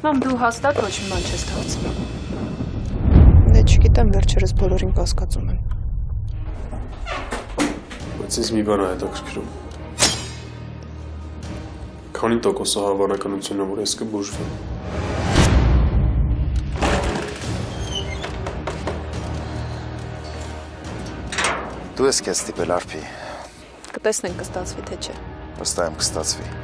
Մամ, դու հաստատ ոչ մի բան չես թաքցնում։ Դե չգիտեմ, վերջերս բոլորին կասկածում են։ Բայց ինձ մի բան է հետաքրքրում։ Քանի տոկոս է հավանականությունը, որ ես կբուժվեմ։ Դու ես քեզ ստիպել, Արփի։ Կտեսնենք կստացվի թե չէ։ Վստահ եմ կստացվի։